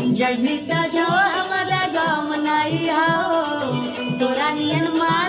जब भी तो जो हमारा गम नहीं हो तोरा नियन मार